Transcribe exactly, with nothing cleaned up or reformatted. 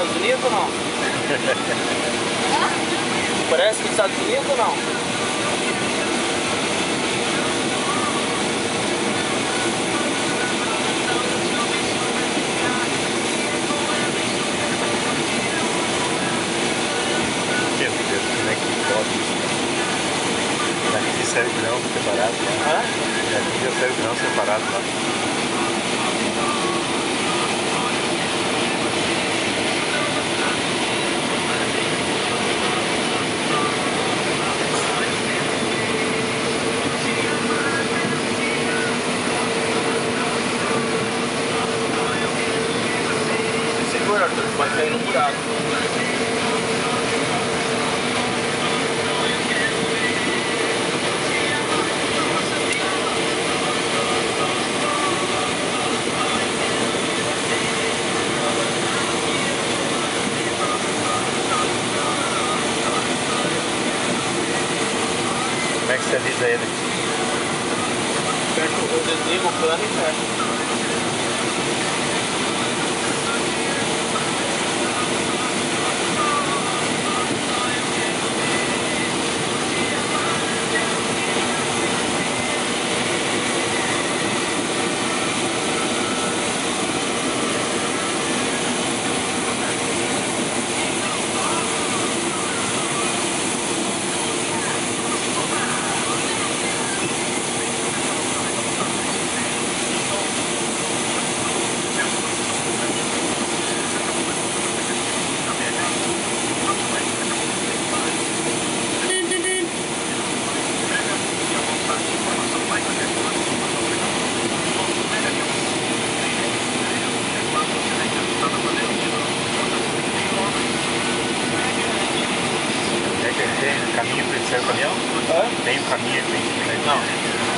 Estados Unidos ou não? Parece que Estados Unidos ou não? Meu Deus, como é que pode isso? Daqui sai o grão separado lá. Hã? Daqui já sai o grão separado lá. Segura, Arthur, pode cair no buraco. Como é que você avisa ele? Aperta o desliga o cano e fecha. Tem caminho para descer o caminhão? Hã? Tem um caminho para descer o caminhão? Não.